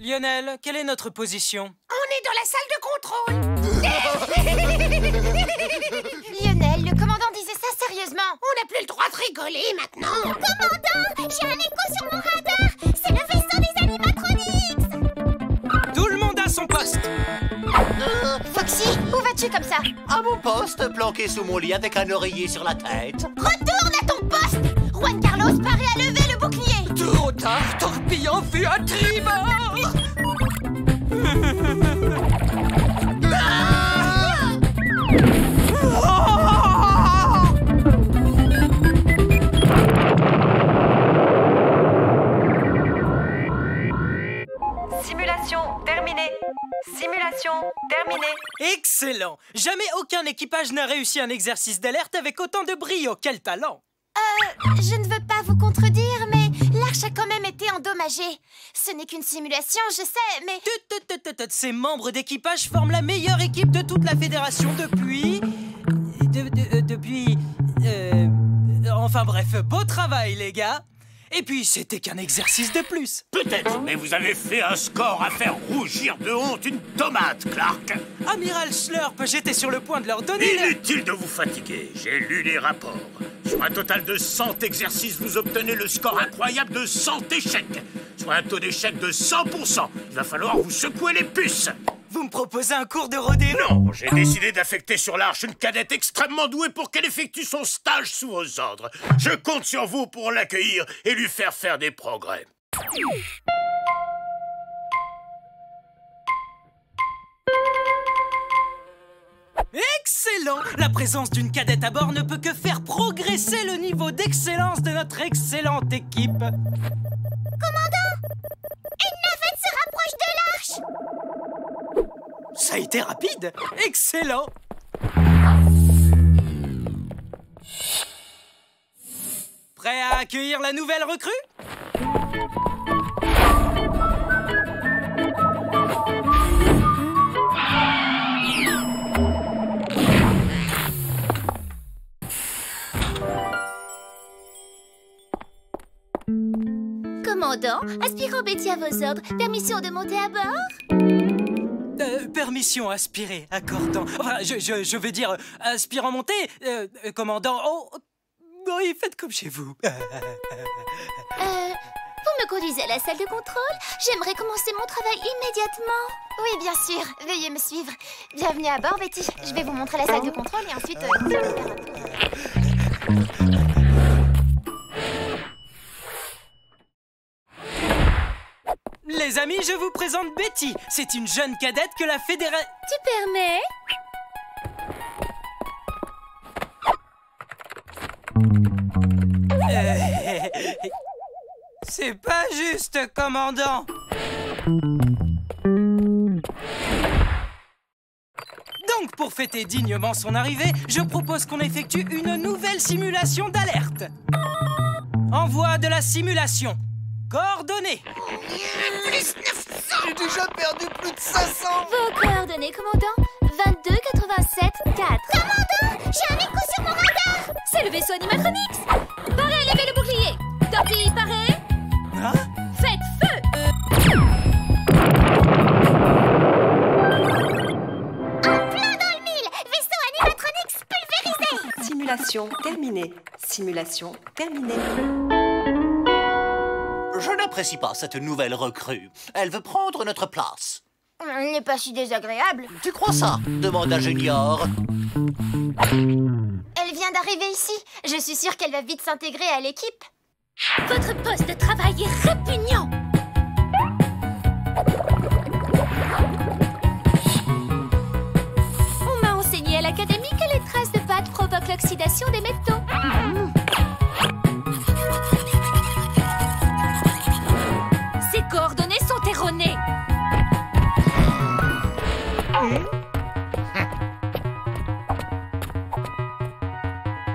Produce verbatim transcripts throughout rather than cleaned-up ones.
Lionel, quelle est notre position? On est dans la salle de contrôle. Lionel, le commandant disait ça sérieusement. On n'a plus le droit de rigoler maintenant. Commandant, j'ai un écho sur mon radar. C'est le vaisseau des animatronics. Tout le monde à son poste. euh, Foxy, où vas-tu comme ça? À mon poste, planqué sous mon lit avec un oreiller sur la tête. Retourne à ton poste. Juan Carlos paraît à lever le bouclier. Trop tard, torpille en vue à tribord. Simulation terminée. Simulation terminée. Excellent. Jamais aucun équipage n'a réussi un exercice d'alerte avec autant de brio. Quel talent. Euh, je ne veux pas vous contredire, mais l'arche a quand même été endommagée. Ce n'est qu'une simulation, je sais, mais... Tut, tut, tut, tut, tut. Ces membres d'équipage forment la meilleure équipe de toute la fédération depuis... de- de- euh, depuis... euh, Enfin bref, beau travail les gars. Et puis c'était qu'un exercice de plus. Peut-être, mais vous avez fait un score à faire rougir de honte une tomate, Clark. Amiral Schlurp, j'étais sur le point de leur donner... le- Inutile de vous fatiguer, j'ai lu les rapports. Sur un total de cent exercices, vous obtenez le score incroyable de cent échecs. Soit un taux d'échec de cent pour cent. Il va falloir vous secouer les puces. Vous me proposez un cours de rodéo? Non, j'ai décidé d'affecter sur l'Arche une cadette extrêmement douée pour qu'elle effectue son stage sous vos ordres. Je compte sur vous pour l'accueillir et lui faire faire des progrès. Excellent! La présence d'une cadette à bord ne peut que faire progresser le niveau d'excellence de notre excellente équipe. Commandant! Une navette se rapproche de l'arche! Ça a été rapide! Excellent! Prêt à accueillir la nouvelle recrue? Commandant, aspirant Betty à vos ordres. Permission de monter à bord? Euh, permission aspirée, accordant. Enfin, je, je, je veux dire, euh, aspirant monté, euh, euh, commandant. Oh, oui, faites comme chez vous. Euh, vous me conduisez à la salle de contrôle? J'aimerais commencer mon travail immédiatement. Oui, bien sûr. Veuillez me suivre. Bienvenue à bord, Betty. Je vais vous montrer la salle de contrôle et ensuite... Euh, nous allons faire un tour. Les amis, je vous présente Betty. C'est une jeune cadette que la fédération... Tu permets? Euh, C'est pas juste, commandant. Donc, pour fêter dignement son arrivée, je propose qu'on effectue une nouvelle simulation d'alerte. Envoi de la simulation. Coordonnées. J'ai déjà perdu plus de cinq cents. Vos coordonnées, commandant? vingt-deux quatre-vingt-sept quatre. Commandant, j'ai un écho sur mon radar. C'est le vaisseau Animatronics. Parez, levez le bouclier. Torpille, parez. Hein? Faites feu. En plein dans le mille. Vaisseau Animatronics pulvérisé. Simulation terminée. Simulation terminée. Je n'apprécie pas cette nouvelle recrue. Elle veut prendre notre place. Elle n'est pas si désagréable. Tu crois ça? Demanda Junior. Elle vient d'arriver ici. Je suis sûre qu'elle va vite s'intégrer à l'équipe. Votre poste de travail est répugnant. On m'a enseigné à l'académie que les traces de pâte provoquent l'oxydation des métaux. Ces coordonnées sont erronées.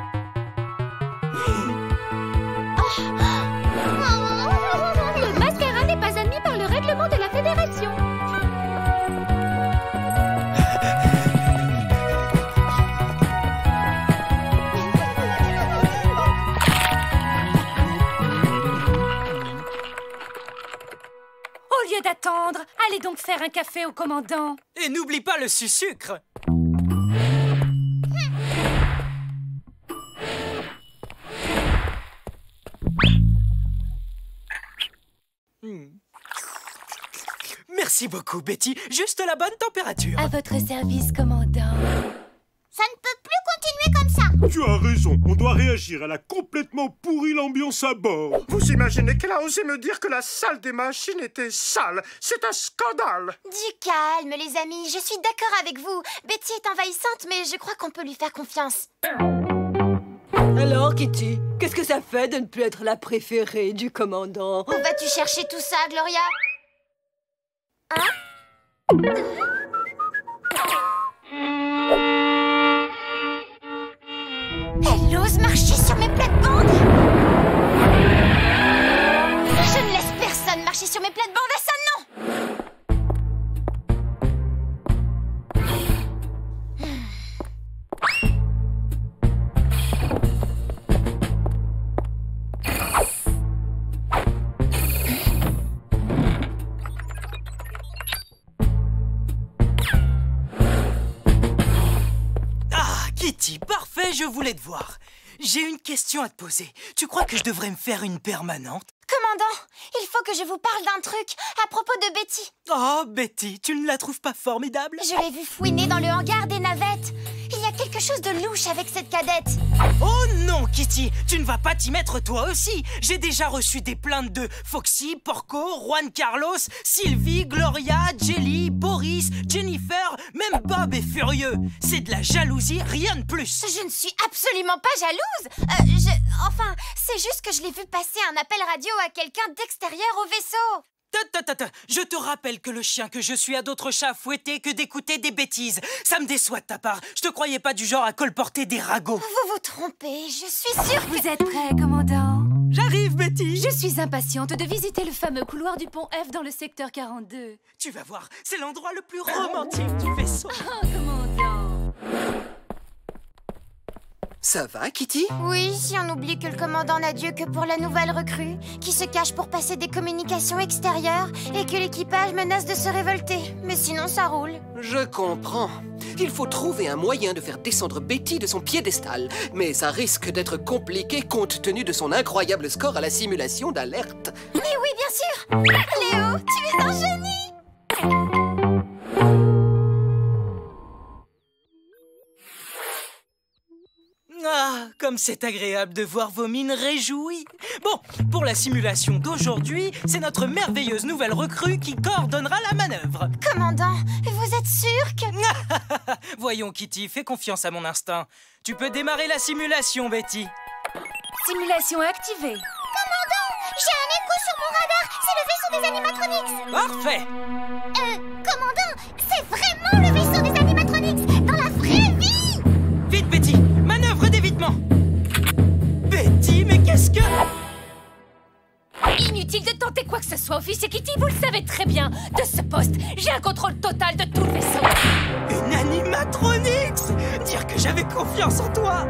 Le masque a Au lieu d'attendre, allez donc faire un café au commandant. Et n'oublie pas le sucre. Hmm. Merci beaucoup, Betty. Juste la bonne température. À votre service, commandant. Ça ne peut plus continuer comme ça. Tu as raison, on doit réagir. Elle a complètement pourri l'ambiance à bord. Vous imaginez qu'elle a osé me dire que la salle des machines était sale? C'est un scandale. Du calme, les amis. Je suis d'accord avec vous. Betty est envahissante, mais je crois qu'on peut lui faire confiance. Alors, Kitty, qu'est-ce que ça fait de ne plus être la préférée du commandant? Où vas-tu chercher tout ça, Gloria? Hein? Elle ose marcher sur mes plates-bandes. Je ne laisse personne marcher sur mes plates-bandes, à ça non. Ah, Kitty, parfait, je voulais te voir. J'ai une question à te poser. Tu crois que je devrais me faire une permanente? Commandant, il faut que je vous parle d'un truc à propos de Betty. Oh, Betty, tu ne la trouves pas formidable? Je l'ai vue fouiner dans le hangar des navettes. Il y a quelque chose de louche avec cette cadette. Oh non, Kitty, tu ne vas pas t'y mettre toi aussi. J'ai déjà reçu des plaintes de Foxy, Porco, Juan Carlos, Sylvie, Gloria, Jelly, Boris, Jennifer, même Bob est furieux. C'est de la jalousie, rien de plus. Je ne suis absolument pas jalouse. Euh, je... Enfin, c'est juste que je l'ai vu passer un appel radio à quelqu'un d'extérieur au vaisseau. Ta, ta, ta, ta. Je te rappelle que le chien que je suis a d'autres chats à fouetter que d'écouter des bêtises. Ça me déçoit de ta part. Je te croyais pas du genre à colporter des ragots. Vous vous trompez, je suis sûre que... Vous êtes prêts, commandant? J'arrive, Betty. Je suis impatiente de visiter le fameux couloir du pont F dans le secteur quarante-deux. Tu vas voir, c'est l'endroit le plus romantique du vaisseau. Oh, commandant. Ça va, Kitty? Oui, si on oublie que le commandant n'a Dieu que pour la nouvelle recrue, qui se cache pour passer des communications extérieures et que l'équipage menace de se révolter. Mais sinon, ça roule. Je comprends. Il faut trouver un moyen de faire descendre Betty de son piédestal. Mais ça risque d'être compliqué compte tenu de son incroyable score à la simulation d'alerte. Mais oui, bien sûr! Léo, tu es un génie! Ah, comme c'est agréable de voir vos mines réjouies. Bon, pour la simulation d'aujourd'hui, c'est notre merveilleuse nouvelle recrue qui coordonnera la manœuvre. Commandant, vous êtes sûr que... Voyons, Kitty, fais confiance à mon instinct. Tu peux démarrer la simulation, Betty. Simulation activée. Commandant, j'ai un écho sur mon radar. C'est le vaisseau des animatronics. Parfait. Euh, commandant, c'est vraiment le vaisseau des animatronics, dans la vraie vie. Vite, Betty, manœuvre d'évitement. Betty, mais qu'est-ce que... Inutile de tenter quoi que ce soit, officier Kitty, vous le savez très bien. De ce poste, j'ai un contrôle total de tout le vaisseau. Une animatronics. Dire que j'avais confiance en toi.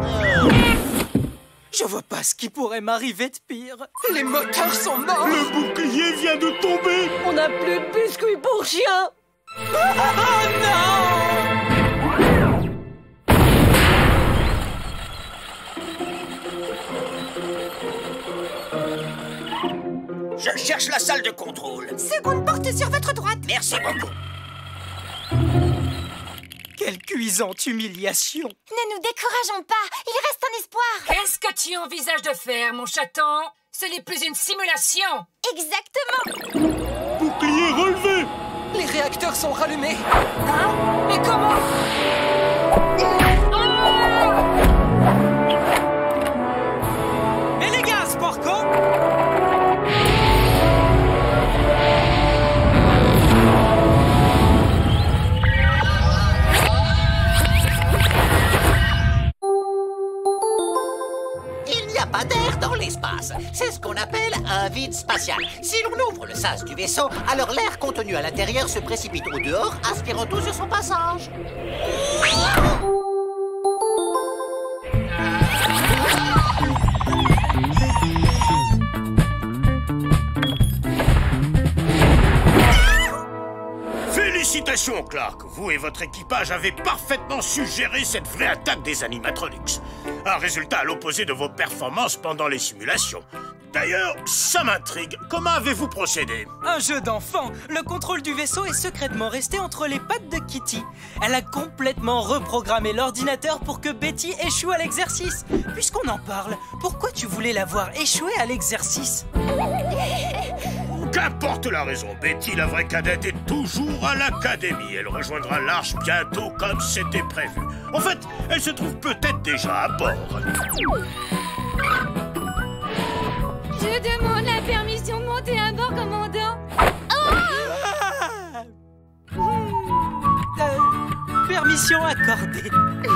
Je vois pas ce qui pourrait m'arriver de pire. Les moteurs sont morts. Le bouclier vient de tomber. On n'a plus de biscuits pour chien. Oh non! Je cherche la salle de contrôle. Seconde porte sur votre droite. Merci beaucoup. Quelle cuisante humiliation. Ne nous décourageons pas, il reste un espoir. Qu'est-ce que tu envisages de faire, mon chaton? Ce n'est plus une simulation. Exactement. Bouclier relevé. Les réacteurs sont rallumés. Hein? Mais comment? Mais les gaz, Porco! Il n'y a pas d'air dans l'espace. C'est ce qu'on appelle un vide spatial. Si l'on ouvre le sas du vaisseau, alors l'air contenu à l'intérieur se précipite au dehors, aspirant tout sur son passage. Félicitations, Clark. Vous et votre équipage avez parfaitement su gérer cette vraie attaque des animatronics. Un résultat à l'opposé de vos performances pendant les simulations. D'ailleurs, ça m'intrigue. Comment avez-vous procédé? Un jeu d'enfant. Le contrôle du vaisseau est secrètement resté entre les pattes de Kitty. Elle a complètement reprogrammé l'ordinateur pour que Betty échoue à l'exercice. Puisqu'on en parle, pourquoi tu voulais la voir échouer à l'exercice? Qu'importe la raison, Betty, la vraie cadette, est toujours à l'académie. Elle rejoindra l'Arche bientôt comme c'était prévu. En fait, elle se trouve peut-être déjà à bord. Je demande la permission de monter à bord, commandant. Ah euh, permission accordée.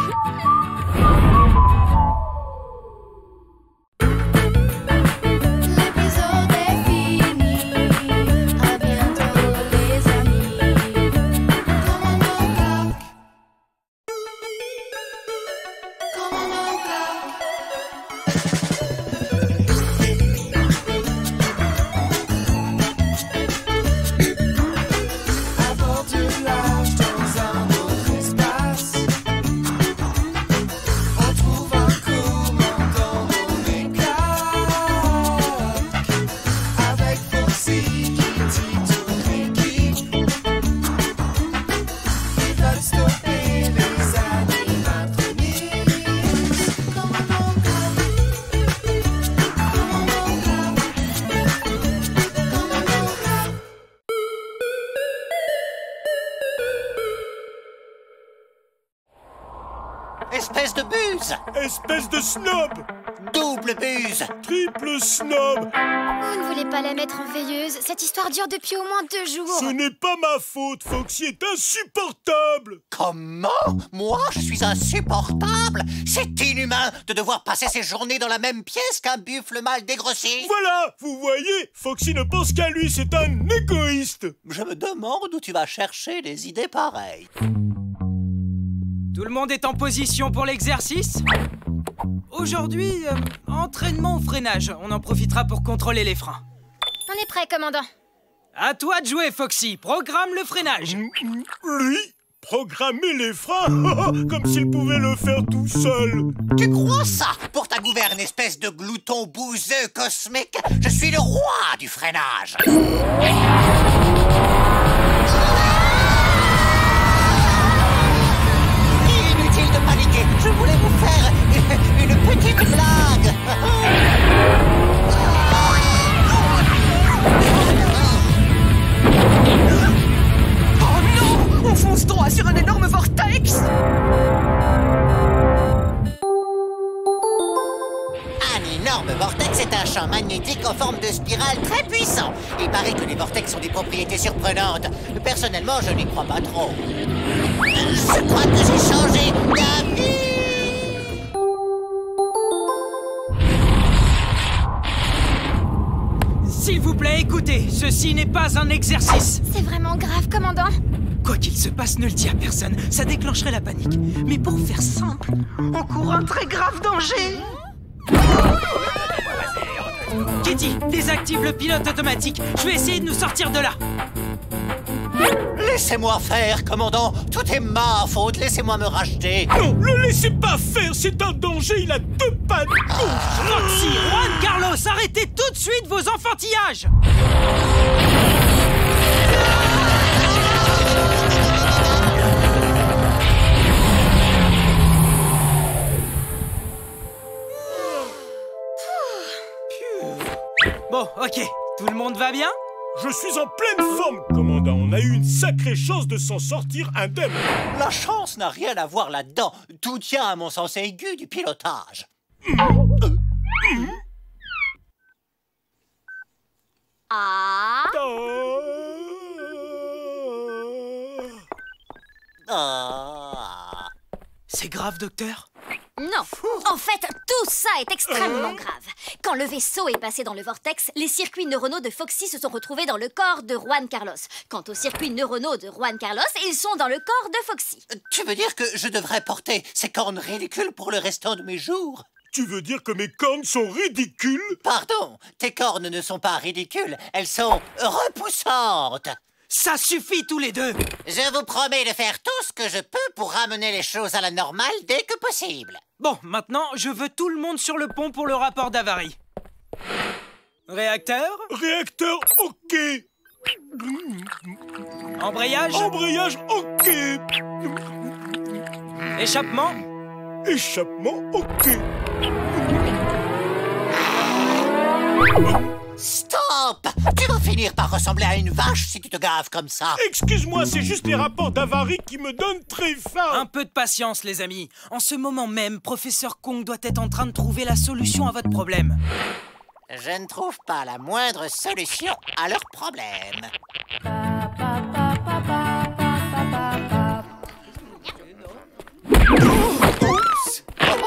Espèce de buse! Espèce de snob! Double buse! Triple snob! Vous ne voulez pas la mettre en veilleuse? Cette histoire dure depuis au moins deux jours. Ce n'est pas ma faute, Foxy est insupportable! Comment? Moi, je suis insupportable? C'est inhumain de devoir passer ses journées dans la même pièce qu'un buffle mal dégrossi! Voilà! Vous voyez? Foxy ne pense qu'à lui, c'est un égoïste! Je me demande où tu vas chercher des idées pareilles. Tout le monde est en position pour l'exercice? Aujourd'hui, euh, entraînement au freinage. On en profitera pour contrôler les freins. On est prêt, commandant. À toi de jouer, Foxy. Programme le freinage. Lui? Programmer les freins? Comme s'il pouvait le faire tout seul. Tu crois ça? Pour ta gouverne, espèce de glouton bouseux cosmique, je suis le roi du freinage. Inutile de paniquer, je voulais vous faire une petite blague. Oh non! On fonce droit sur un énorme vortex! Un énorme vortex est un champ magnétique en forme de spirale très puissant. Il paraît que les vortex ont des propriétés surprenantes. Personnellement, je n'y crois pas trop. Je crois que j'ai changé d'avis. S'il vous plaît, écoutez, ceci n'est pas un exercice. C'est vraiment grave, commandant. Quoi qu'il se passe, ne le dis à personne, ça déclencherait la panique. Mais pour faire simple, on court un très grave danger. Kitty, désactive le pilote automatique. Je vais essayer de nous sortir de là. Laissez-moi faire, commandant. Tout est ma faute. Laissez-moi me racheter. Non, le laissez pas faire. C'est un danger. Il a deux pattes gauches. Roxy, Juan Carlos, arrêtez tout de suite vos enfantillages. Bon, ok. Tout le monde va bien? Je suis en pleine forme, commandant. On a eu une sacrée chance de s'en sortir indemne. La chance n'a rien à voir là-dedans. Tout tient à mon sens aigu du pilotage. Mmh. Euh. Mmh. Ah. Ah. C'est grave, docteur? Non. En fait, tout ça est extrêmement grave. Quand le vaisseau est passé dans le vortex, les circuits neuronaux de Foxy se sont retrouvés dans le corps de Juan Carlos. Quant aux circuits neuronaux de Juan Carlos, ils sont dans le corps de Foxy. Tu veux dire que je devrais porter ces cornes ridicules pour le restant de mes jours? Tu veux dire que mes cornes sont ridicules? Pardon, tes cornes ne sont pas ridicules, elles sont repoussantes. Ça suffit tous les deux! Je vous promets de faire tout ce que je peux pour ramener les choses à la normale dès que possible. Bon, maintenant, je veux tout le monde sur le pont pour le rapport d'avarie. Réacteur? Réacteur, ok. Embrayage? Embrayage, ok. Échappement? Échappement, ok. Stop! Tu vas finir par ressembler à une vache si tu te gaves comme ça. Excuse-moi, c'est juste les rapports d'avarie qui me donnent très faim. Un peu de patience, les amis. En ce moment même, Professeur Kong doit être en train de trouver la solution à votre problème. Je ne trouve pas la moindre solution à leur problème. Oups.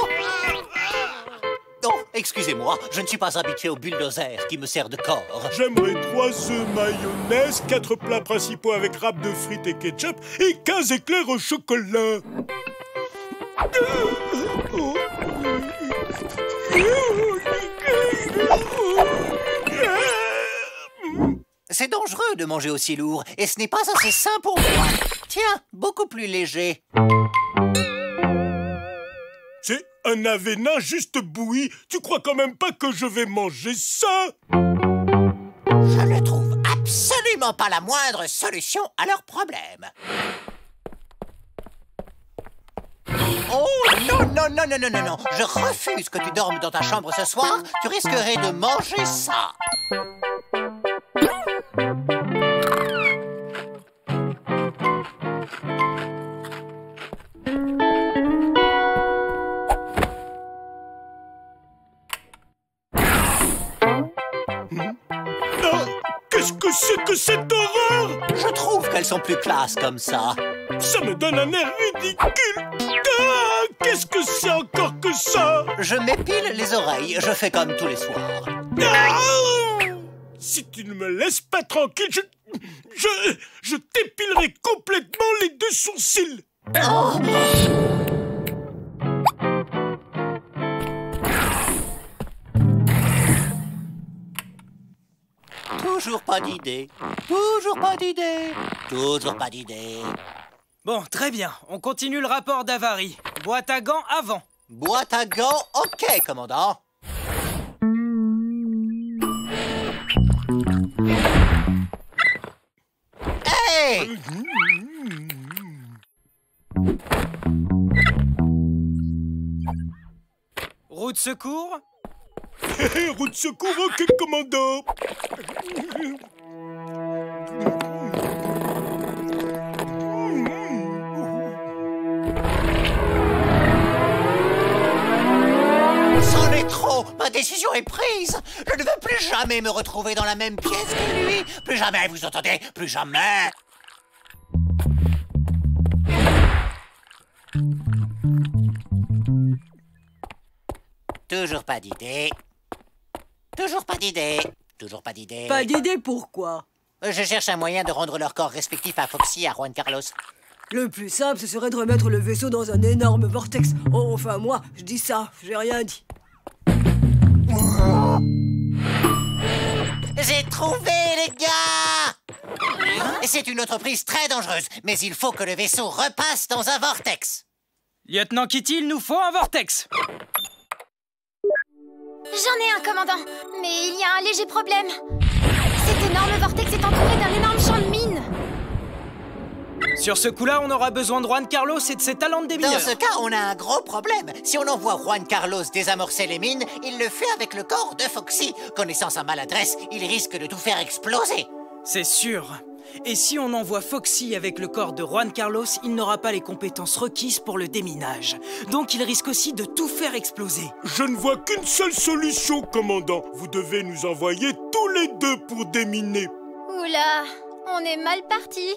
Oh, excusez-moi, je ne suis pas habitué au bulldozer qui me sert de corps. J'aimerais trois œufs mayonnaise, quatre plats principaux avec râpes de frites et ketchup et quinze éclairs au chocolat. C'est dangereux de manger aussi lourd et ce n'est pas assez sain pour moi. Tiens, beaucoup plus léger. C'est un avénin juste bouilli. Tu crois quand même pas que je vais manger ça? Je ne trouve absolument pas la moindre solution à leur problème. Oh non, non, non, non, non, non, non. Je refuse que tu dormes dans ta chambre ce soir. Tu risquerais de manger ça. Qu'est-ce que c'est que cette horreur? Je trouve qu'elles sont plus classe comme ça. Ça me donne un air ridicule. Ah, qu'est-ce que c'est encore que ça? Je m'épile les oreilles, je fais comme tous les soirs. Ah, si tu ne me laisses pas tranquille, je... Je... Je t'épilerai complètement les deux sourcils. Oh. Toujours pas d'idée. Toujours pas d'idée. Toujours pas d'idée. Bon, très bien. On continue le rapport d'avarie. Boîte à gants avant. Boîte à gants, ok, commandant. Hey! Roue de secours? Roue de secours, ok, commandant. C'en est trop! Ma décision est prise! Je ne veux plus jamais me retrouver dans la même pièce que lui! Plus jamais, vous entendez? Plus jamais! Toujours pas d'idée. Toujours pas d'idée. Toujours pas d'idée. Pas d'idée pourquoi? Je cherche un moyen de rendre leur corps respectif à Foxy et à Juan Carlos. Le plus simple, ce serait de remettre le vaisseau dans un énorme vortex. Oh, enfin, moi, je dis ça, j'ai rien dit. J'ai trouvé, les gars! C'est une entreprise très dangereuse, mais il faut que le vaisseau repasse dans un vortex. Lieutenant Kitty, il nous faut un vortex. J'en ai un, commandant, mais il y a un léger problème. Cet énorme vortex est entouré d'un énorme champ de mines. Sur ce coup-là, on aura besoin de Juan Carlos et de ses talents de démineur. Dans ce cas, on a un gros problème. Si on envoie Juan Carlos désamorcer les mines, il le fait avec le corps de Foxy. Connaissant sa maladresse, il risque de tout faire exploser. C'est sûr. Et si on envoie Foxy avec le corps de Juan Carlos, il n'aura pas les compétences requises pour le déminage. Donc il risque aussi de tout faire exploser. Je ne vois qu'une seule solution, commandant. Vous devez nous envoyer tous les deux pour déminer. Oula, on est mal parti.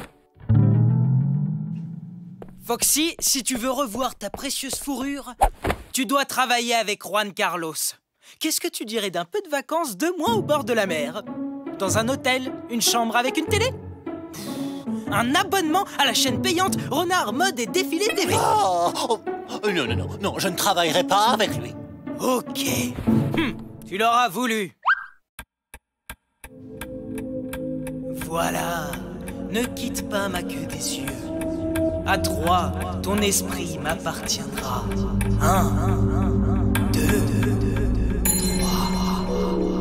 Foxy, si tu veux revoir ta précieuse fourrure, tu dois travailler avec Juan Carlos. Qu'est-ce que tu dirais d'un peu de vacances, deux mois au bord de la mer? Dans un hôtel, une chambre avec une télé? Un abonnement à la chaîne payante Renard Mode et Défilé T V? Oh, oh, non, non, non, non, je ne travaillerai pas avec lui. Ok. Hum, tu l'auras voulu. Voilà, ne quitte pas ma queue des yeux. À trois, ton esprit m'appartiendra. Un, deux, trois.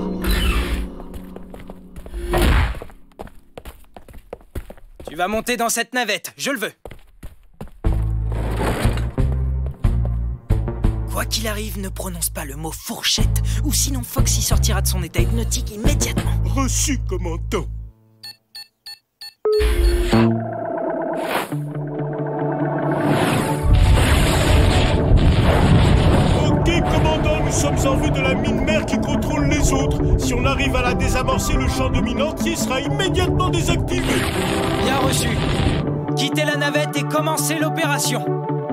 Tu vas monter dans cette navette, je le veux. Quoi qu'il arrive, ne prononce pas le mot fourchette, ou sinon Foxy sortira de son état hypnotique immédiatement. Reçu, commandant. Ok, commandant, nous sommes en vue de la mine mère qui contrôle les autres. Si on arrive à la désamorcer, le champ de mine entier sera immédiatement désactivé. Bien reçu. Quittez la navette et commencez l'opération.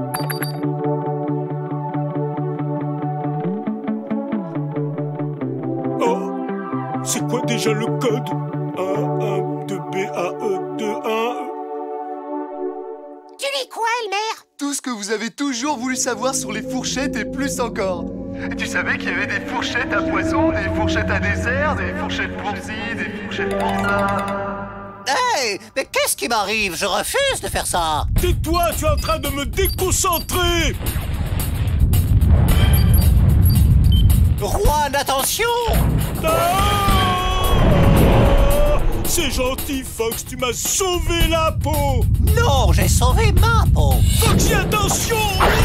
C'est quoi déjà le code? un, un, deux, B, A, E, deux, un... Tu dis quoi, Elmer? Tout ce que vous avez toujours voulu savoir sur les fourchettes et plus encore. Et tu savais qu'il y avait des fourchettes à poisson, des fourchettes à dessert, des fourchettes pour ci, des fourchettes pour ça... Hey, mais qu'est-ce qui m'arrive? Je refuse de faire ça. Tais-toi, tu es en train de me déconcentrer. Juan, attention! Ah! C'est gentil, Fox, tu m'as sauvé la peau! Non, j'ai sauvé ma peau! Foxy, attention!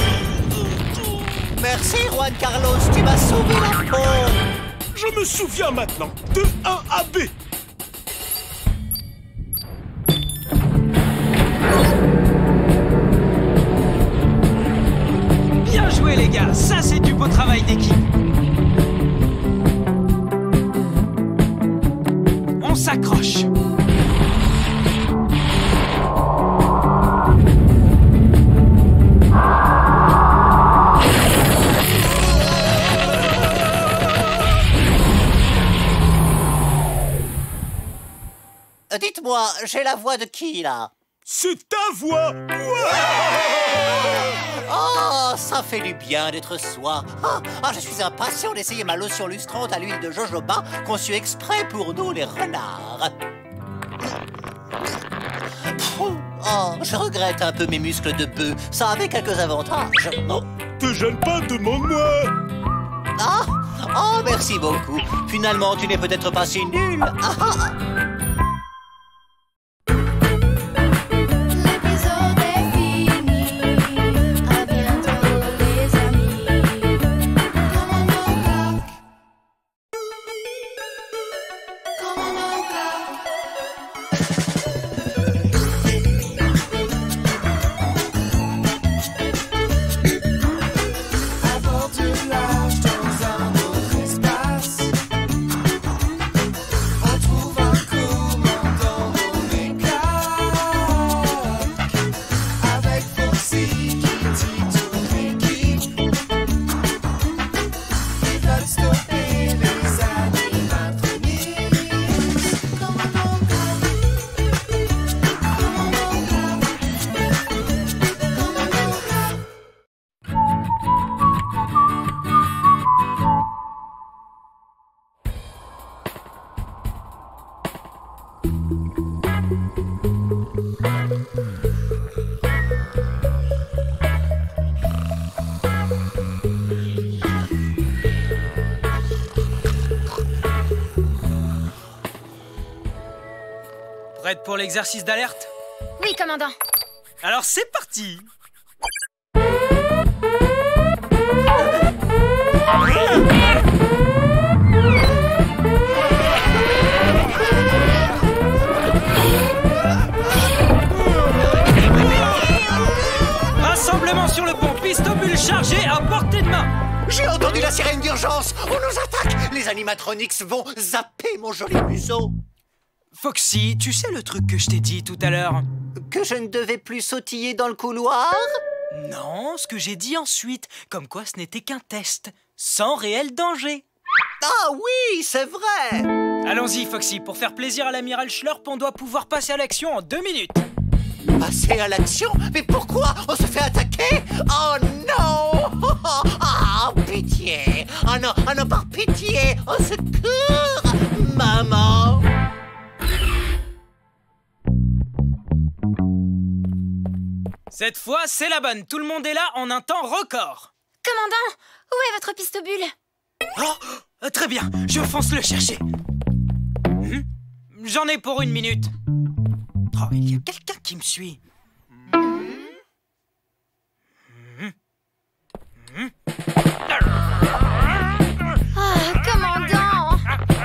Merci, Juan Carlos, tu m'as sauvé la peau! Je me souviens maintenant de un A B. Bien joué, les gars, ça c'est du beau travail d'équipe. On s'accroche. Dites-moi, j'ai la voix de qui, là? C'est ta voix! Oh, ça fait du bien d'être soi. Ah, ah, je suis impatient d'essayer ma lotion lustrante à l'huile de jojoba conçue exprès pour nous, les renards. Oh, je regrette un peu mes muscles de bœuf. Ça avait quelques avantages. Oh. Te gêne pas, demande-moi. Ah, oh, merci beaucoup. Finalement, tu n'es peut-être pas si nul. Ah, ah. Prête pour l'exercice d'alerte? Oui, commandant. Alors c'est parti! Rassemblement sur le pont, pistobule chargé à portée de main. J'ai entendu la sirène d'urgence. On nous attaque. Les animatronics vont zapper mon joli museau. Foxy, tu sais le truc que je t'ai dit tout à l'heure? Que je ne devais plus sautiller dans le couloir? Non, ce que j'ai dit ensuite, comme quoi ce n'était qu'un test, sans réel danger. Ah oui, c'est vrai. Allons-y, Foxy, pour faire plaisir à l'amiral Schlurp, on doit pouvoir passer à l'action en deux minutes. Passer à l'action? Mais pourquoi? On se fait attaquer? Oh non! Ah, oh, pitié! Oh non, oh non, par pitié! Au secours! Maman! Cette fois, c'est la bonne. Tout le monde est là en un temps record. Commandant, où est votre pistobule? Oh, très bien, je fonce le chercher. Hmm? J'en ai pour une minute. Oh, il y a quelqu'un qui me suit. Hmm? Hmm? Oh, commandant!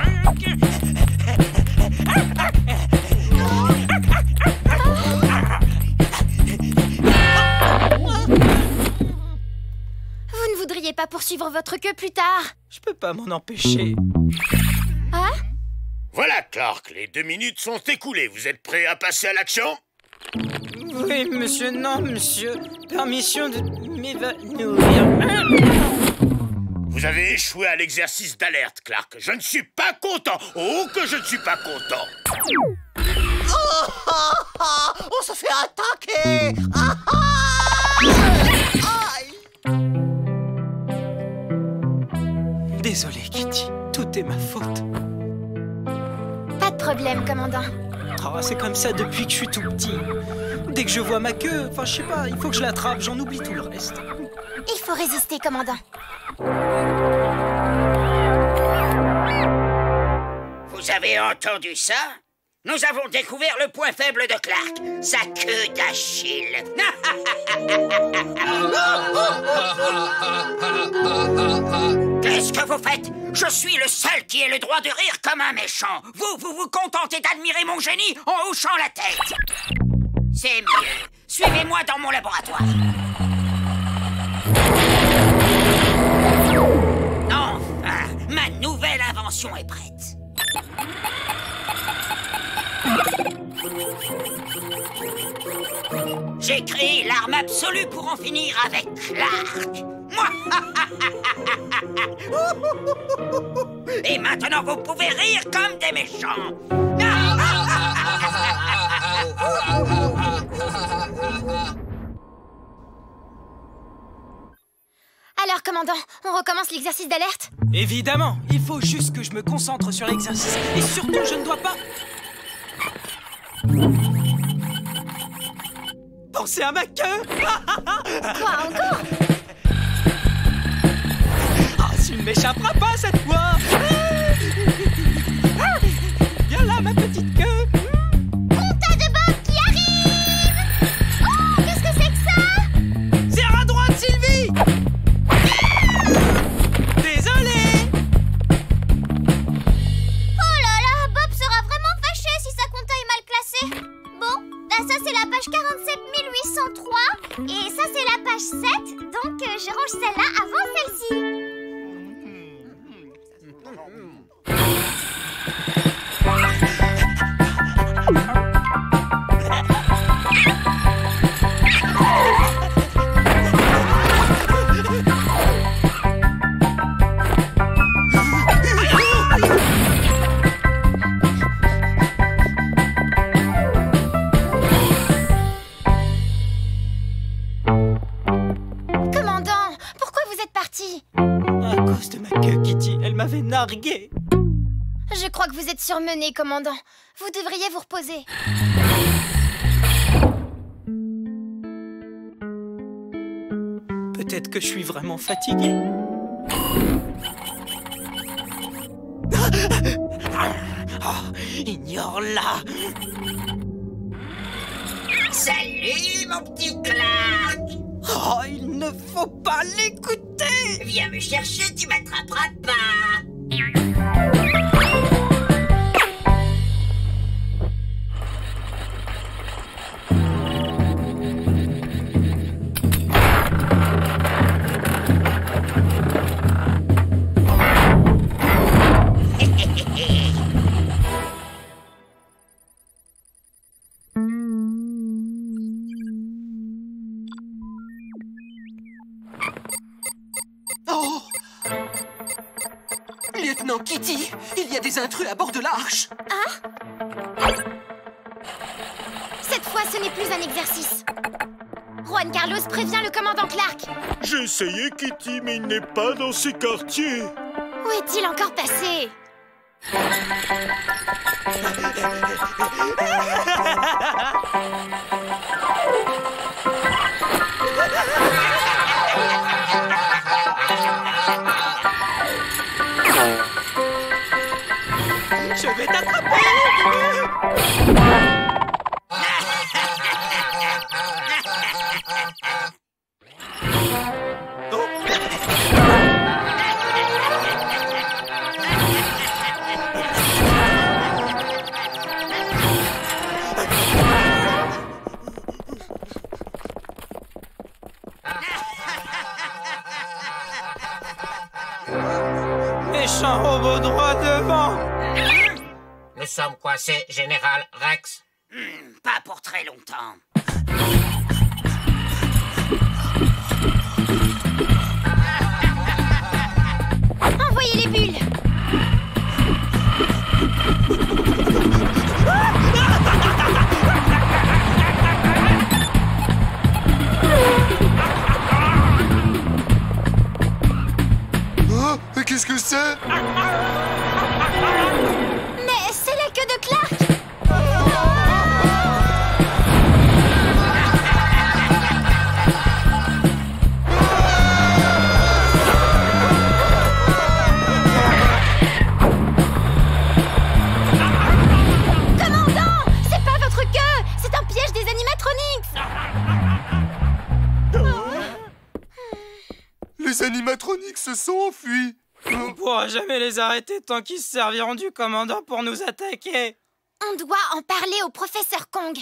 Vous ne voudriez pas poursuivre votre queue plus tard? Je peux pas m'en empêcher. Hein? Voilà, Clark, les deux minutes sont écoulées. Vous êtes prêts à passer à l'action? Oui, monsieur, non, monsieur. Permission de m'évanouir. Vous avez échoué à l'exercice d'alerte, Clark. Je ne suis pas content. Oh, que je ne suis pas content. Oh, oh, oh, on se fait attaquer. Ah, ah. Désolé, Kitty. Tout est ma faute. Pas de problème, commandant. Oh, c'est comme ça depuis que je suis tout petit. Dès que je vois ma queue, enfin, je sais pas, il faut que je l'attrape, j'en oublie tout le reste. Il faut résister, commandant. Vous avez entendu ça? Nous avons découvert le point faible de Clark, sa queue d'Achille. Qu'est-ce que vous faites? Je suis le seul qui ait le droit de rire comme un méchant. Vous, vous vous contentez d'admirer mon génie en hochant la tête. C'est mieux. Suivez-moi dans mon laboratoire. Enfin, ma nouvelle invention est prête. J'ai créé l'arme absolue pour en finir avec Clark. Et maintenant, vous pouvez rire comme des méchants. Alors, commandant, on recommence l'exercice d'alerte? Évidemment, il faut juste que je me concentre sur l'exercice. Et surtout, je ne dois pas... penser à ma queue. Quoi, encore? Oh, tu ne m'échapperas pas cette fois. Viens là, ma petite queue. Compta de Bob qui arrive. Oh, qu'est-ce que c'est que ça? Serre à droite, Sylvie. Désolé. Oh là là, Bob sera vraiment fâché si sa compta est mal classée. Bon, ben ça c'est la page quarante-sept mille huit cent trois et ça c'est la page sept, donc euh, je range celle-là avant celle-ci. Commandant, pourquoi vous êtes parti? À cause de ma queue, Kitty, elle m'avait nargué. Je crois que vous êtes surmené, commandant. Vous devriez vous reposer. Peut-être que je suis vraiment fatigué. Oh, ignore-la. Salut, mon petit Clark. Oh, il ne faut pas l'écouter. Viens me chercher, tu m'attraperas pas. Oh! Lieutenant Kitty, il y a des intrus à bord de l'arche. Hein? Cette fois, ce n'est plus un exercice. Juan Carlos prévient le commandant Clark. J'ai essayé, Kitty, mais il n'est pas dans ces quartiers. Où est-il encore passé? Je vais t'attraper. Méchant robot droit devant. Nous sommes coincés, Général Rex. Hmm, pas pour très longtemps. Envoyez les bulles. Oh, mais qu'est-ce que c'est? Mais c'est la queue de Clark. Commandant, c'est pas votre queue, c'est un piège des animatronics. Les animatroniques se sont enfuis. On pourra jamais les arrêter tant qu'ils se serviront du commandant pour nous attaquer. On doit en parler au professeur Kong.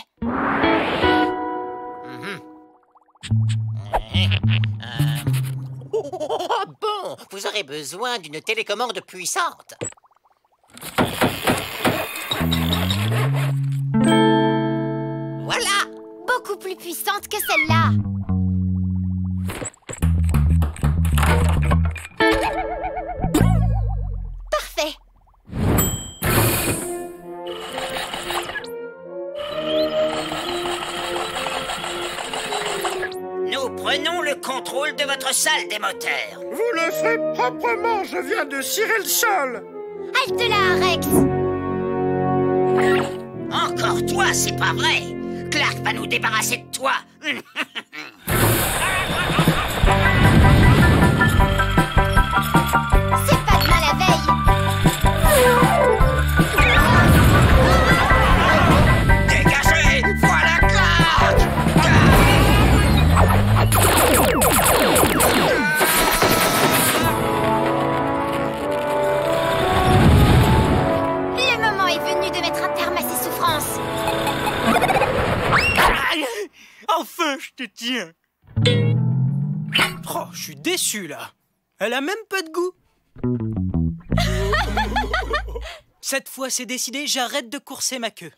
Oh, bon, vous aurez besoin d'une télécommande puissante. Voilà. Beaucoup plus puissante que celle-là. Parfait. Nous prenons le contrôle de votre salle des moteurs. Vous le faites proprement, je viens de cirer le sol. Halte là, Rex. Encore toi, c'est pas vrai. Clark va nous débarrasser de toi. C'est pas demain la veille. Dégagez, voilà Clark. Le moment est venu de mettre un terme à ses souffrances. Enfin, je te tiens. Oh, je suis déçu, là. Elle a même pas de goût. Cette fois, c'est décidé, j'arrête de courser ma queue.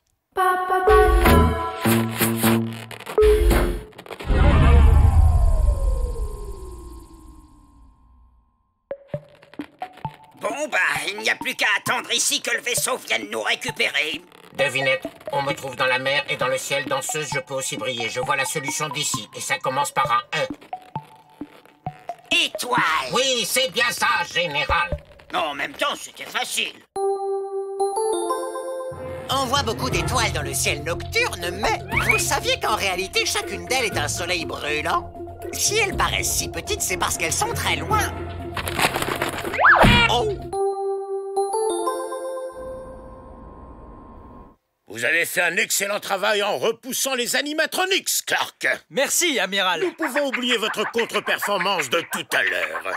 Bon, bah, il n'y a plus qu'à attendre ici que le vaisseau vienne nous récupérer. Devinette, on me trouve dans la mer et dans le ciel. Danseuse, je peux aussi briller. Je vois la solution d'ici. Et ça commence par un E. Étoile. Oui, c'est bien ça, Général. Non, en même temps, c'était facile. On voit beaucoup d'étoiles dans le ciel nocturne, mais vous saviez qu'en réalité, chacune d'elles est un soleil brûlant? Si elles paraissent si petites, c'est parce qu'elles sont très loin. Oh! Vous avez fait un excellent travail en repoussant les animatronics, Clark. Merci, amiral. Nous pouvons oublier votre contre-performance de tout à l'heure.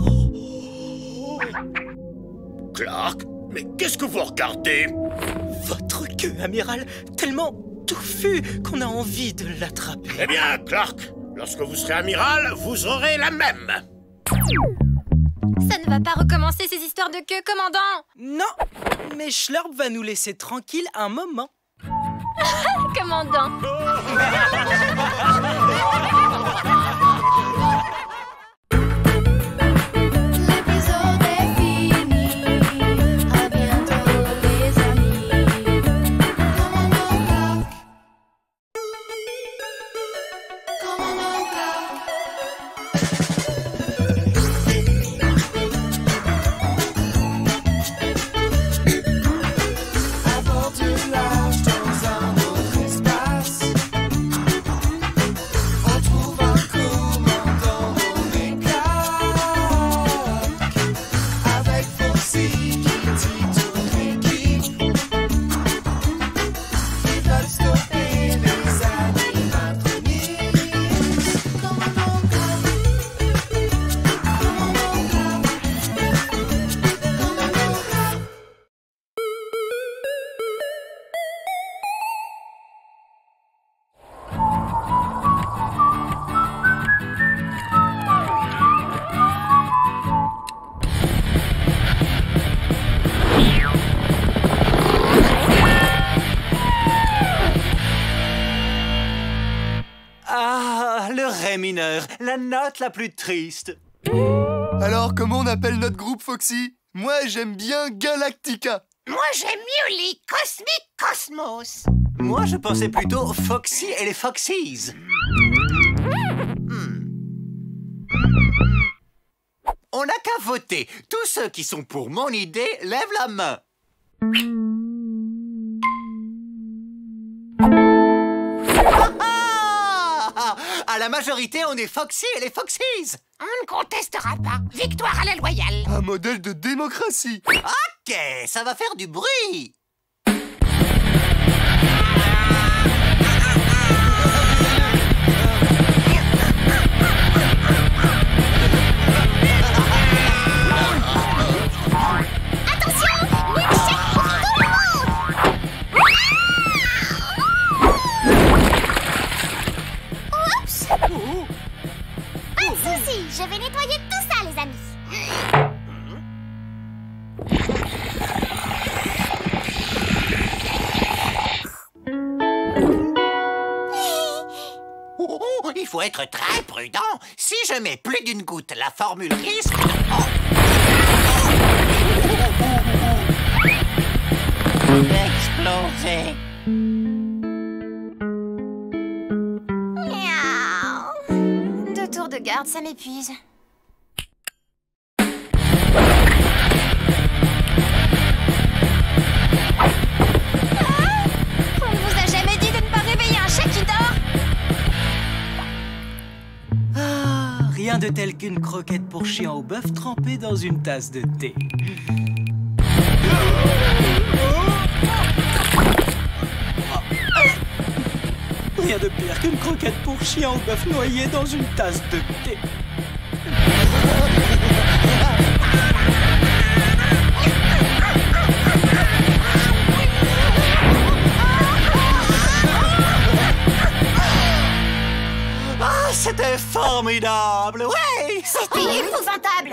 Clark, mais qu'est-ce que vous regardez? Votre queue, amiral, tellement touffue qu'on a envie de l'attraper. Eh bien, Clark, lorsque vous serez amiral, vous aurez la même. Ça ne va pas recommencer ces histoires de queue, commandant. Non, mais Schlurp va nous laisser tranquille un moment. Commandant. L'épisode est fini. À bientôt les amis. Commandant Clark. Commandant Clark. À bord du large dans un autre espace, on trouve un Ré mineur, la note la plus triste. Alors, comment on appelle notre groupe, Foxy? Moi, j'aime bien Galactica. Moi, j'aime mieux les Cosmic Cosmos. Moi, je pensais plutôt Foxy et les Foxies. Hmm. On n'a qu'à voter. Tous ceux qui sont pour mon idée, lèvent la main. À la majorité, on est Foxy et les Foxies. On ne contestera pas. Victoire à la loyale. Un modèle de démocratie. Ok, ça va faire du bruit. Je vais nettoyer tout ça, les amis. Oh, oh, il faut être très prudent. Si je mets plus d'une goutte, la formule risque... Oh. Exploser. Miaou. Deux tours de garde, ça m'épuise. Rien de tel qu'une croquette pour chien au bœuf trempée dans une tasse de thé. Rien de pire qu'une croquette pour chien au bœuf noyé dans une tasse de thé. C'était formidable, ouais! C'était épouvantable!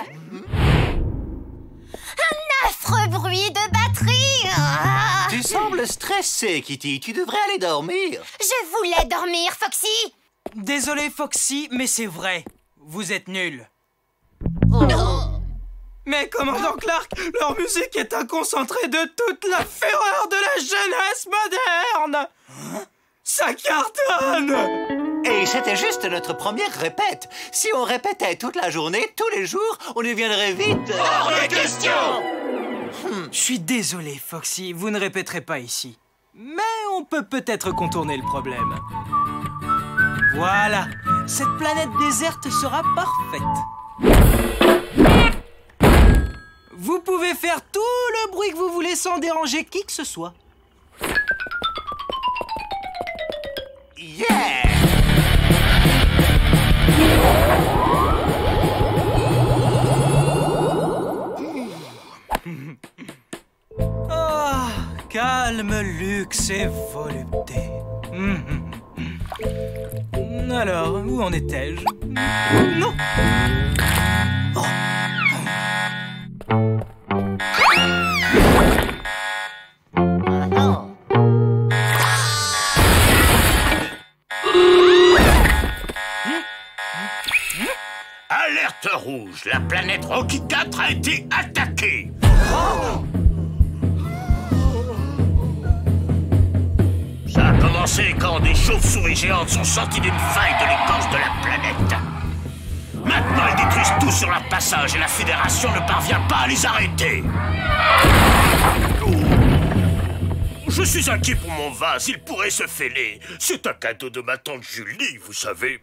Un affreux bruit de batterie! Ah. Tu sembles stressée, Kitty. Tu devrais aller dormir. Je voulais dormir, Foxy! Désolé, Foxy, mais c'est vrai. Vous êtes nuls. Oh. Mais commandant Clark, leur musique est un concentré de toute la fureur de la jeunesse moderne! Hein? Ça cartonne! Et c'était juste notre première répète. Si on répétait toute la journée, tous les jours, on deviendrait vite... Hors de question! hmm, Je suis désolé, Foxy, vous ne répéterez pas ici. Mais on peut peut-être contourner le problème. Voilà, cette planète déserte sera parfaite. Vous pouvez faire tout le bruit que vous voulez sans déranger qui que ce soit. Yeah! Ah, calme, luxe et volupté. Alors, où en étais-je? Non! Oh. Alerte rouge, la planète Rocky quatre a été attaquée. Oh. Ça a commencé quand des chauves-souris géantes sont sorties d'une faille de l'écorce de la planète. Maintenant, elles détruisent tout sur leur passage et la Fédération ne parvient pas à les arrêter. Oh. Je suis inquiet pour mon vase, il pourrait se fêler. C'est un cadeau de ma tante Julie, vous savez.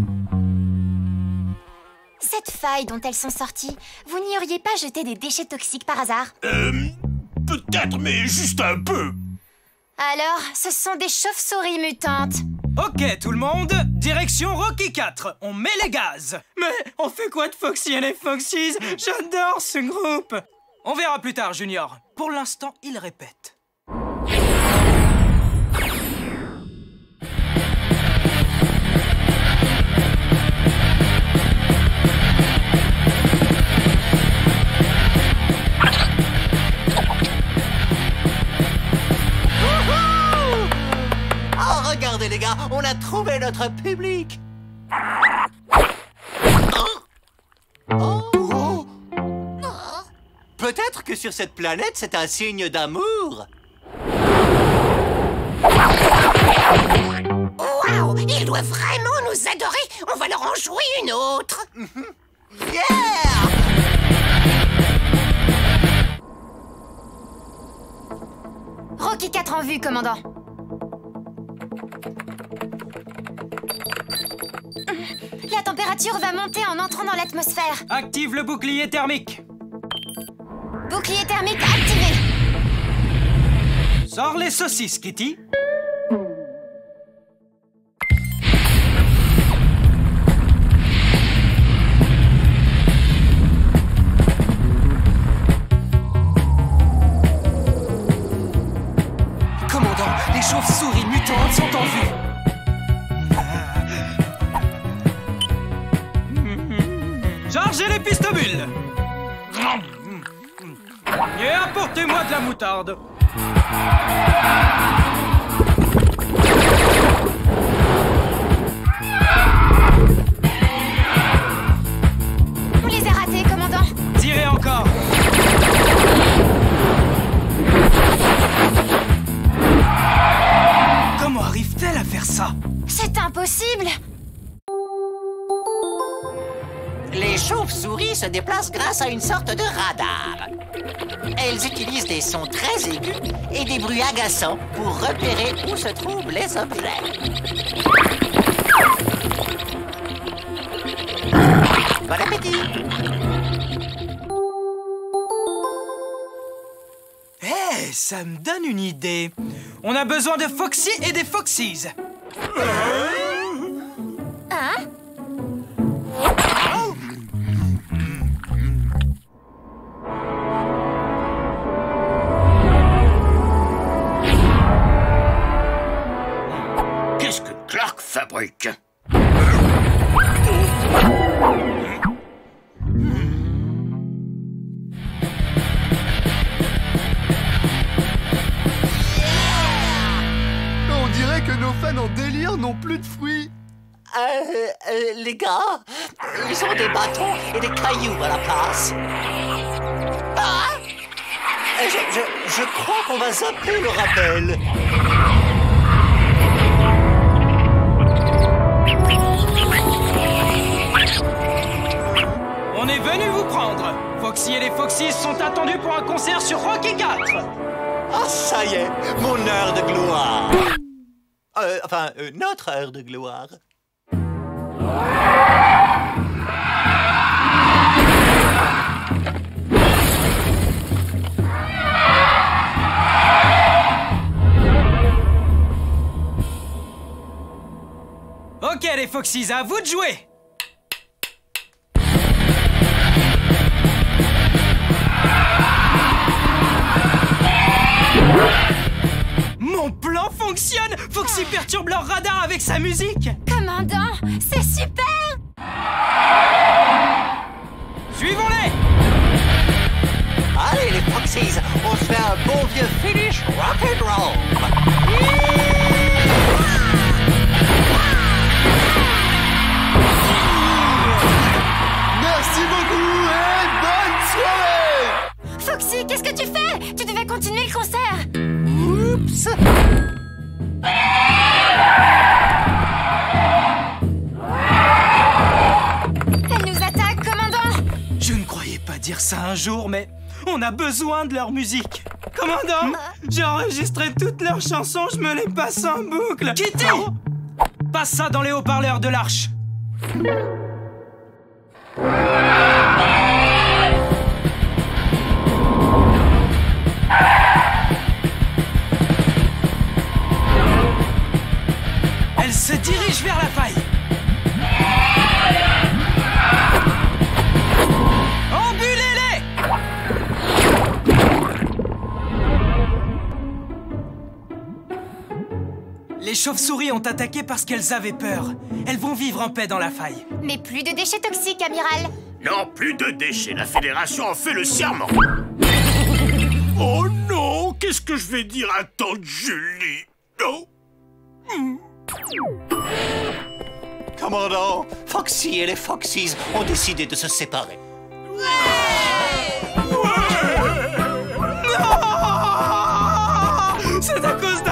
Cette faille dont elles sont sorties, vous n'y auriez pas jeté des déchets toxiques par hasard? Euh... Peut-être, mais juste un peu. Alors, ce sont des chauves-souris mutantes. Ok, tout le monde, direction Rocky quatre. On met les gaz. Mais on fait quoi de Foxy et les Foxies? J'adore ce groupe. On verra plus tard, Junior. Pour l'instant, il répète. Oh, regardez les gars, on a trouvé notre public. Oh. Peut-être que sur cette planète, c'est un signe d'amour. Waouh! Ils doivent vraiment nous adorer! On va leur en jouer une autre! Yeah! Rocky quatre en vue, commandant. La température va monter en entrant dans l'atmosphère. Active le bouclier thermique. Bouclier thermique activé. Sors les saucisses, Kitty. Commandant, les chauves-souris mutantes sont en vue. Chargez les pistobules. Et apportez-moi de la moutarde. On les a ratés, commandant. Tirez encore. Comment arrive-t-elle à faire ça? C'est impossible. Les chauves-souris se déplacent grâce à une sorte de radar. Elles utilisent des sons très aigus et des bruits agaçants pour repérer où se trouvent les objets. Bon appétit! Eh, ça me donne une idée. On a besoin de Foxy et des Foxies. Hein? Qu'est-ce que Clark fabrique? On dirait que nos fans en délire n'ont plus de fruits. Euh, euh, les gars, ils ont des bâtons et des cailloux à la place. Ah! Je, je, je crois qu'on va zapper le rappel. On est venu vous prendre. Foxy et les Foxies sont attendus pour un concert sur Rocky quatre. Ah, ça y est, mon heure de gloire. Euh, enfin, euh, notre heure de gloire. Ok, les Foxies, à vous de jouer. Mon plan fonctionne! Foxy perturbe leur radar avec sa musique! Commandant, c'est super! Suivons-les! Allez les Foxies, on se fait un bon vieux finish rock'n'roll! Merci beaucoup et bonne soirée! Foxy, qu'est-ce que tu fais? Tu devais continuer le concert! Oups! Elle nous attaque, commandant! Je ne croyais pas dire ça un jour, mais on a besoin de leur musique. Commandant, j'ai enregistré toutes leurs chansons, je me les passe en boucle. Kitty! Passe ça dans les haut-parleurs de l'arche. Elle se dirige vers la faille. Embulez-les! Les chauves-souris ont attaqué parce qu'elles avaient peur. Elles vont vivre en paix dans la faille. Mais plus de déchets toxiques, amiral. Non, plus de déchets. La Fédération en fait le serment. Oh non, qu'est-ce que je vais dire à tante Julie? Non. Commandant, Foxy et les Foxies ont décidé de se séparer.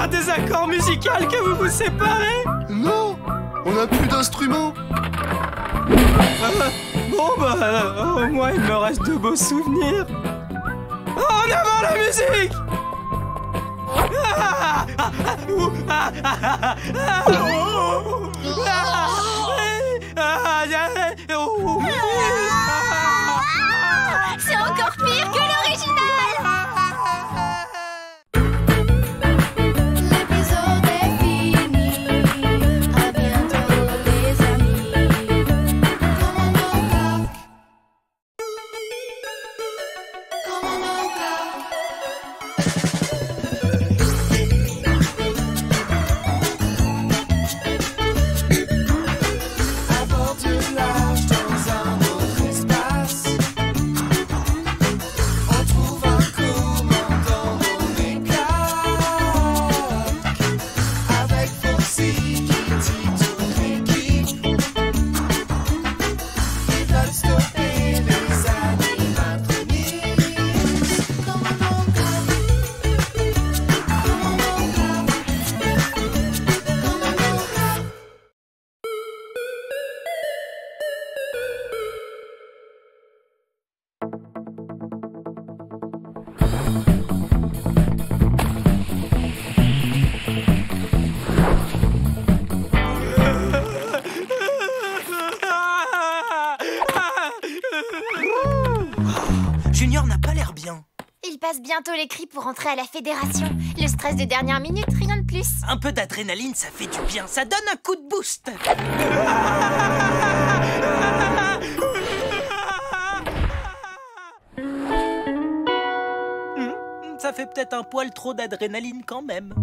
un désaccord musical que vous vous séparez? Non, on n'a plus d'instruments. Euh, bon bah, euh, au moins il me reste de beaux souvenirs. En avant la musique! Ah, ah, ah, ouh, ah, ah, ah, ah, ah, oh, ah, ah, ah, ah, oh, ah. C'est encore pire que l'original! L'épisode est fini. À bientôt les amis. Commandant Clark. Commandant Clark. À bord du large dans un autre espace, on trouve un commandant nommé Clark. Avec Foxy qui dit toute l'équipe, ils veulent stopper les animatroniques. Commandant Clark. Commandant Clark. Commandant Clark. Junior n'a pas l'air bien. Il passe bientôt les cris pour entrer à la fédération. Le stress de dernière minute, rien de plus. Un peu d'adrénaline, ça fait du bien. Ça donne un coup de boost. Hmm, ça fait peut-être un poil trop d'adrénaline quand même.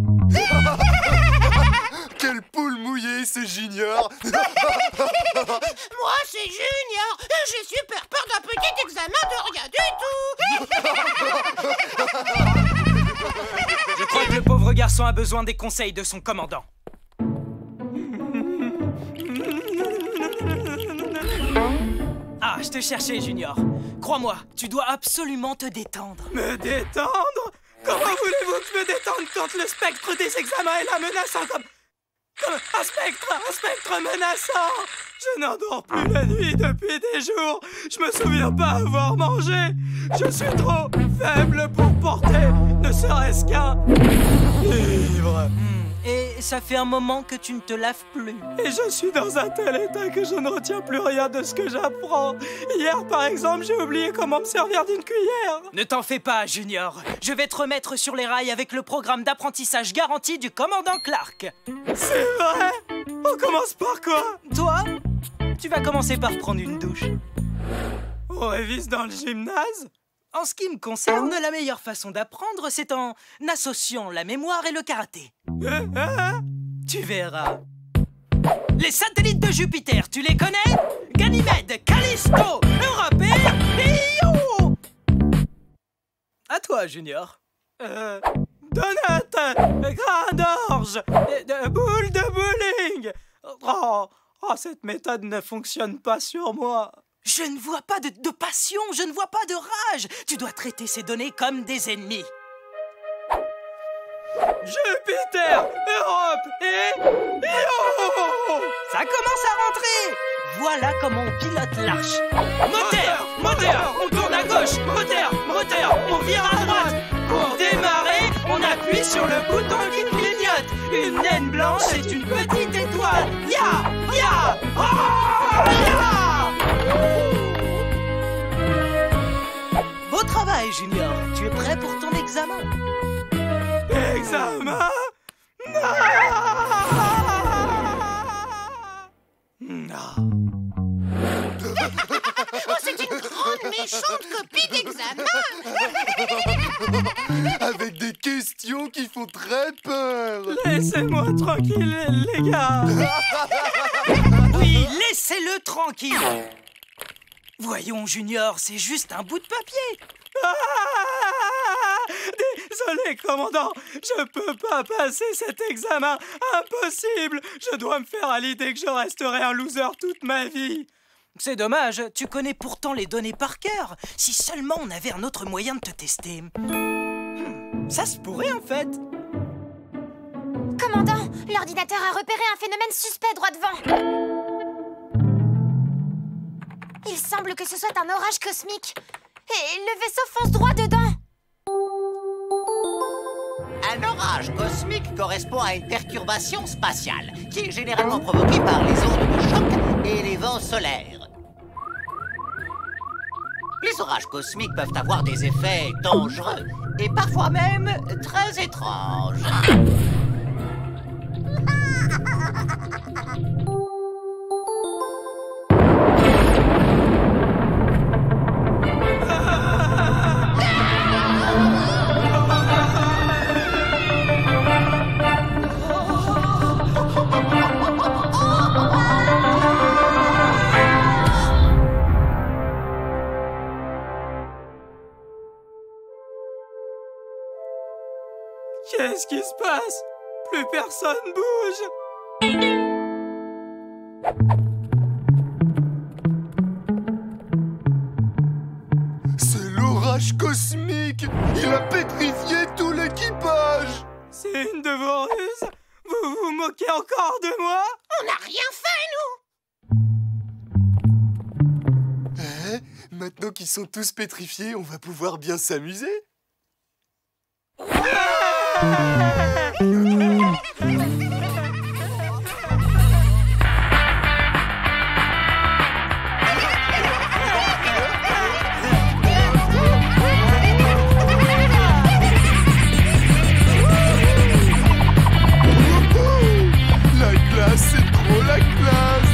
Quelle poule mouillée, c'est Junior. Moi, c'est Junior. J'ai super peur d'un petit examen de rien du tout. Je crois que le pauvre garçon a besoin des conseils de son commandant. Ah, je te cherchais, Junior. Crois-moi, tu dois absolument te détendre. Me détendre? Comment voulez-vous que je me détende quand le spectre des examens est là menaçant comme... comme un spectre, un spectre menaçant? Je n'endors plus la nuit depuis des jours. Je me souviens pas avoir mangé. Je suis trop faible pour porter ne serait-ce qu'un livre. Et ça fait un moment que tu ne te laves plus. Et je suis dans un tel état que je ne retiens plus rien de ce que j'apprends. Hier, par exemple, j'ai oublié comment me servir d'une cuillère. Ne t'en fais pas, Junior. Je vais te remettre sur les rails avec le programme d'apprentissage garanti du commandant Clark. C'est vrai? On commence par quoi? Toi, tu vas commencer par prendre une douche. On révise dans le gymnase? En ce qui me concerne, la meilleure façon d'apprendre, c'est en associant la mémoire et le karaté. Euh, euh, tu verras. Les satellites de Jupiter, tu les connais? Ganymède, Callisto, Europé et Io. À toi, Junior. Euh, Donut, grain d'orge, de, de boule de bowling. Oh, oh, cette méthode ne fonctionne pas sur moi. Je ne vois pas de, de passion, je ne vois pas de rage. Tu dois traiter ces données comme des ennemis. Jupiter, Europe et Io. Ça commence à rentrer. Voilà comment on pilote l'arche. Moteur, moteur, on tourne à gauche. Moteur, moteur, on vire à droite. Pour démarrer, on appuie sur le bouton qui clignote. Une naine blanche est une petite étoile. Ya, ya, oh, ya. Beau travail, Junior. Tu es prêt pour ton examen? Examen? Non! Non. Oh, c'est une grande méchante copie d'examen. Avec des questions qui font très peur. Laissez-moi tranquille, les gars. Oui, laissez-le tranquille. Voyons, Junior, c'est juste un bout de papier. Ah, désolé, commandant, je peux pas passer cet examen. Impossible. Je dois me faire à l'idée que je resterai un loser toute ma vie. C'est dommage, tu connais pourtant les données par cœur. Si seulement on avait un autre moyen de te tester. Hmm, ça se pourrait, en fait. Commandant, l'ordinateur a repéré un phénomène suspect droit devant. Il semble que ce soit un orage cosmique. Et le vaisseau fonce droit dedans. Un orage cosmique correspond à une perturbation spatiale qui est généralement provoquée par les ondes de choc et les vents solaires. Les orages cosmiques peuvent avoir des effets dangereux et parfois même très étranges. Qu'est-ce qui se passe? Plus personne bouge. C'est l'orage cosmique! Il a pétrifié tout l'équipage! C'est une de vos ruses? Vous vous moquez encore de moi? On n'a rien fait, nous! Eh, maintenant qu'ils sont tous pétrifiés, on va pouvoir bien s'amuser. La glace, c'est trop la classe.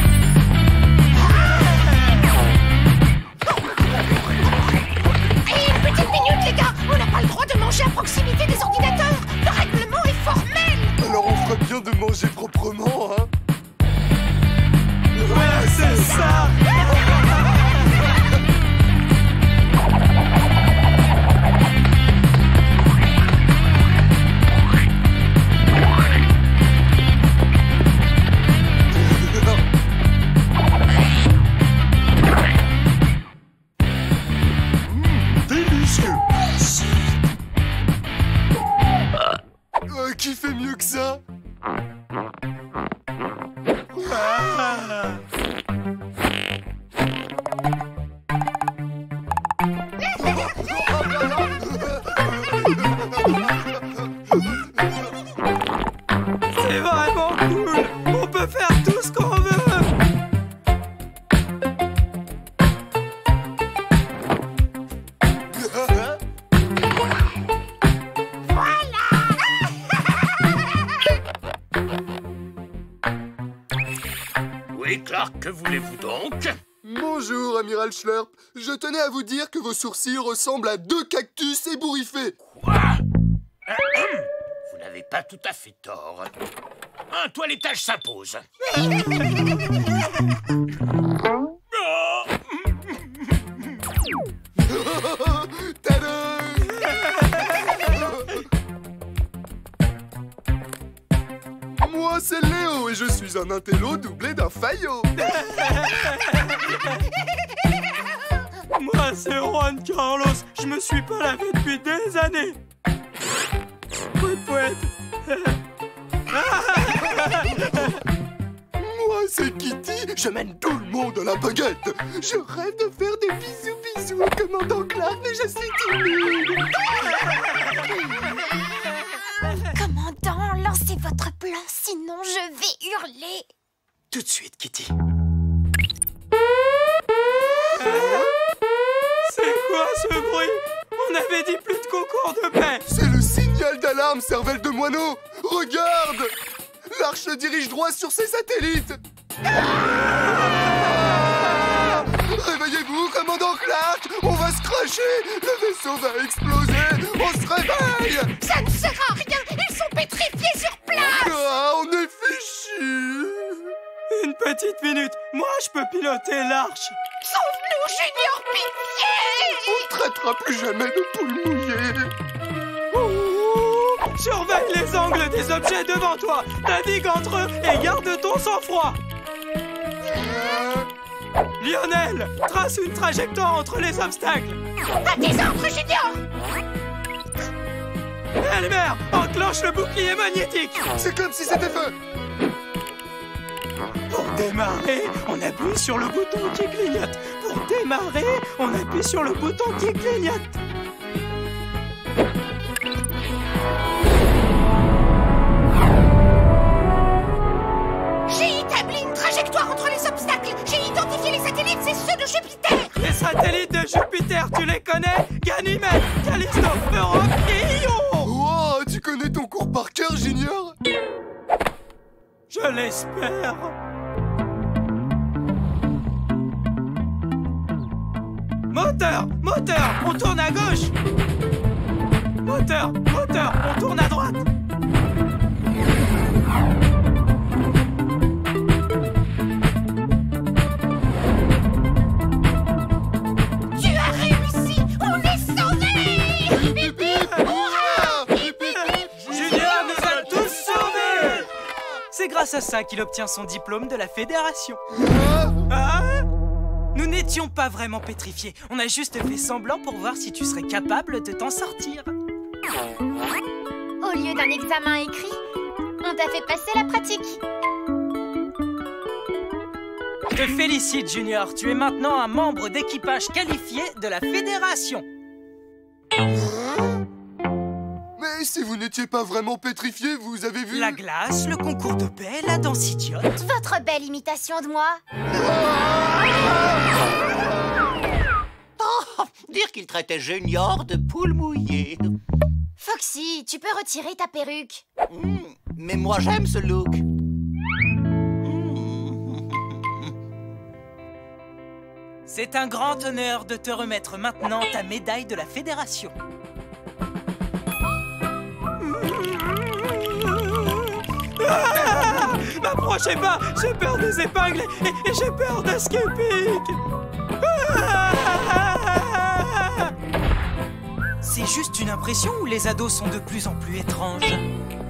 Et une petite minute, les gars! On n'a pas le droit de manger à proximité des ordinateurs! Le règlement est formel! Alors on ferait bien de manger proprement, hein? Ouais, c'est ça. Délicieux. Euh, qui fait mieux que ça? Ah. C'est vraiment cool. On peut faire tout ce qu'on veut. Oui, Clark, que voulez-vous donc? Bonjour, Amiral Schlurp. Je tenais à vous dire que vos sourcils ressemblent à deux cactus ébouriffés. Quoi? Vous n'avez pas tout à fait tort. Un toilettage s'impose. Tadam! Moi, c'est Léo et je suis un intello doublé d'un faillot. Moi, c'est Juan Carlos. Je me suis pas lavé depuis des années. Pouet, pouet. Moi, c'est Kitty. Je mène tout le monde à la baguette. Je rêve de faire des bisous bisous au commandant Clark, mais je suis timide. Commandant, lancez votre plan, sinon je vais hurler. Tout de suite, Kitty. C'est quoi ce bruit? On avait dit plus de concours de paix. C'est le signal d'alarme, cervelle de moineau. Regarde! L'arche se dirige droit sur ses satellites. Ah! Réveillez-vous, commandant Clark. On va se cracher. Le vaisseau va exploser. On se réveille. Ça ne sert à rien! Ils sont pétrifiés sur place! Ah, on est fichus. Une petite minute. Moi, je peux piloter l'arche. Sauve-nous, Junior, pitié! On ne traitera plus jamais de poule mouillée. Ouh, surveille les angles des objets devant toi. Navigue entre eux et garde ton sang-froid. Lionel, trace une trajectoire entre les obstacles. À tes ordres, Junior! Eh, les mères, enclenche le bouclier magnétique. C'est comme si c'était fait. Pour démarrer, on appuie sur le bouton qui clignote. Pour démarrer, on appuie sur le bouton qui clignote. J'ai établi une trajectoire entre les obstacles. J'ai identifié les satellites, c'est ceux de Jupiter. Les satellites de Jupiter, tu les connais? Ganymède, Callisto, Europe et Ion. Wow, tu connais ton cours par cœur, Junior? Je l'espère. Moteur, moteur, on tourne à gauche. Moteur, moteur, on tourne à droite. Tu as réussi, on est sauvés. Bip, bip, hurrah! Bip, bip, bip. Junior nous a tous sauvés. C'est grâce à ça qu'il obtient son diplôme de la Fédération. Ah, nous n'étions pas vraiment pétrifiés. On a juste fait semblant pour voir si tu serais capable de t'en sortir. Au lieu d'un examen écrit, on t'a fait passer la pratique. Je te félicite, Junior. Tu es maintenant un membre d'équipage qualifié de la Fédération. Mais si vous n'étiez pas vraiment pétrifié, vous avez vu... La glace, le concours de paix, la danse idiote. Votre belle imitation de moi. Oh, dire qu'il traitait Junior de poule mouillée. Foxy, tu peux retirer ta perruque. Mmh, mais moi j'aime ce look. C'est un grand honneur de te remettre maintenant ta médaille de la Fédération. Ah, n'approchez pas, j'ai peur des épingles et, et j'ai peur de Skipping. Ah, c'est juste une impression ou les ados sont de plus en plus étranges?